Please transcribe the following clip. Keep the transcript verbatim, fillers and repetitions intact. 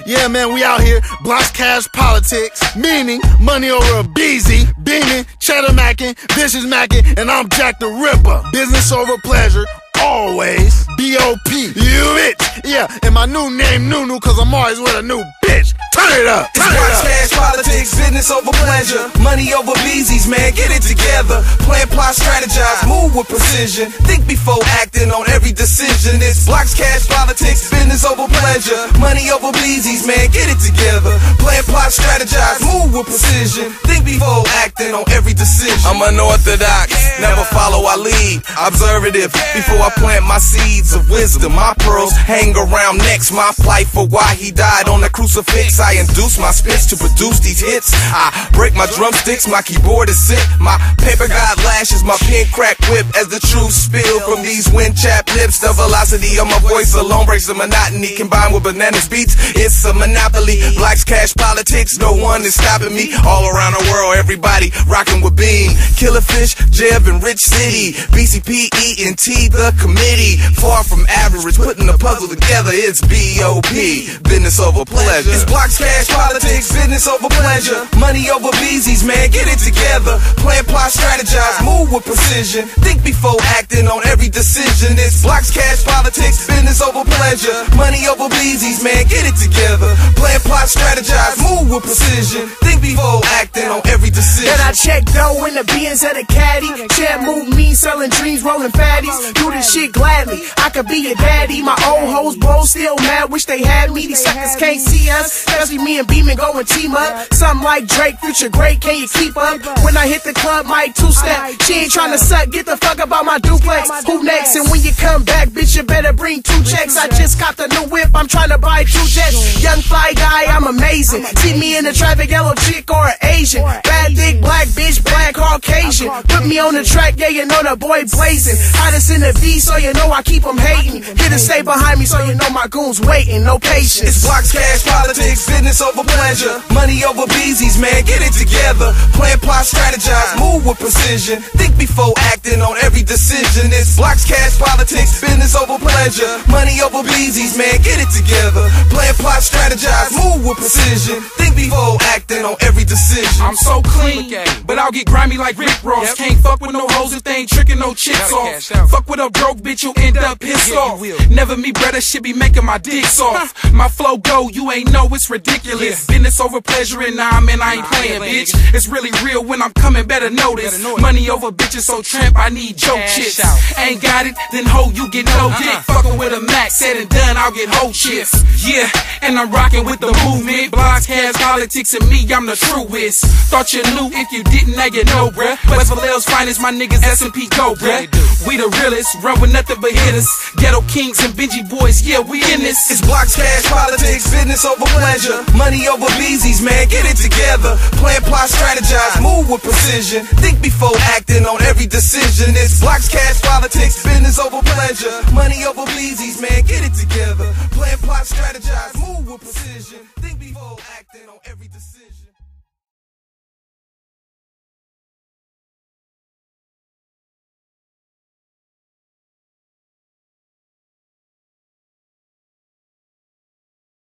Yeah, man, we out here. Blocks, cash, politics. Meaning, money over a beezy. Beaming, cheddar macking, vicious macking, and I'm Jack the Ripper. Business over pleasure. Always. B O P. You bitch. Yeah, and my new name, Nunu, cause I'm always with a new bitch. Turn it up. Turn it's it up. Cash, politics, business over pleasure. Money over beesies, man, get it together. Plan, plot, strategize, move with precision. Think before acting on every decision. It's blocks, cash, politics, business over pleasure. Money over beesies, man, get it together. Plan, plot, strategize, move with precision. Think before acting on every decision. I'm unorthodox, never follow, I lead. Observative, before I plant my seeds of wisdom. My pearls hang around next. My plight for why he died on the crucifix. I induce my spits to produce these hits. I break my drumsticks, my keyboard is sick. My paper got lashes, my pen crack whip as the truth spill from these wind chapped lips. The velocity of my voice alone breaks the monotony. Combined with bananas beats, it's a monopoly. Blacks, cash, politics, no one is stopping me. All around the world, everybody rocking with Beam. Killerfish, Jev, and Rich City. B C P, E N T, the committee. Far from average, putting the puzzle together, it's B O P. Business over pleasure. It's blocks, cash, politics, business over pleasure. Money over beesies, man, get it together. Plan, plot, strategize, move with precision. Think before acting on every decision. It's blocks, cash, politics, business over pleasure. Money over beesies, man, get it together. Plan, plot, strategize, move with precision. Think before acting on every decision. Then I check dough in the beans of the caddy. Share move me, selling dreams, rolling fatties. Do this shit gladly, I could be your daddy. My old hoes, bro, still mad, wish they had me. These suckers can't see us, especially me and Beeman go and team up. Something like Drake, future great, can you keep up? When I hit the club, Mike two-step. She ain't tryna suck, get the fuck about my duplex. Who next? And when you come back, bitch, you better bring two checks. I just got the new whip, I'm tryna buy two jets. Young fly guy, I'm amazing. See me in the traffic, yellow chick or an Asian. Bad dick, black bitch, black Caucasian. Put me on the track, yeah, you know the boy blazing. Hottest in the V, so you know I keep them hating. Here to stay behind me, so you know my goons waiting, no patience. It's blocks, cash, politics, business over pleasure. Money over beesies, man, get it together. Plan, plot, strategize, move with precision. Think before acting on every decision. It's blocks, cash, politics, business over pleasure. Money over beesies, man, get it together. Plan, plot, strategize, move with precision. Think before acting on every decision. I'm so clean, but I'll get grimy like Rick Ross. Yep. Can't fuck with no hoes if they ain't tricking no chicks off. Fuck with a broke bitch, you end up pissed yeah, off. Never me, brother, shit be making my dick soft. Huh. My flow go, you ain't know it's ridiculous. Yeah. Business over pleasure and nah, man, I ain't nah, playing, bitch. It's really real when I'm coming, better know this. Better know Money over bitches, so tramp, I need your chips. Ain't got it, then ho, you get no uh-huh. dick. Fucking with a max, said and done, I'll get whole chips. Yeah, and I'm rocking with the movement. Blocks, cash, politics, and me, I'm the truest. Thought you knew, if you didn't, now you know, bruh. West Vallejo's finest, my niggas S and P go, bruh. We the realest, run with nothing but hitters. Ghetto kings and Benji boys, yeah, we in this. It's blocks, cash, politics, business over pleasure. Money over beesies, man, get it together. Plan, plot, strategize, move with precision. Think before acting on every decision. It's blocks, cash, politics, business over pleasure. Money over beesies, man, get it together. Plan, plot, strategize, move with precision. Think before acting on every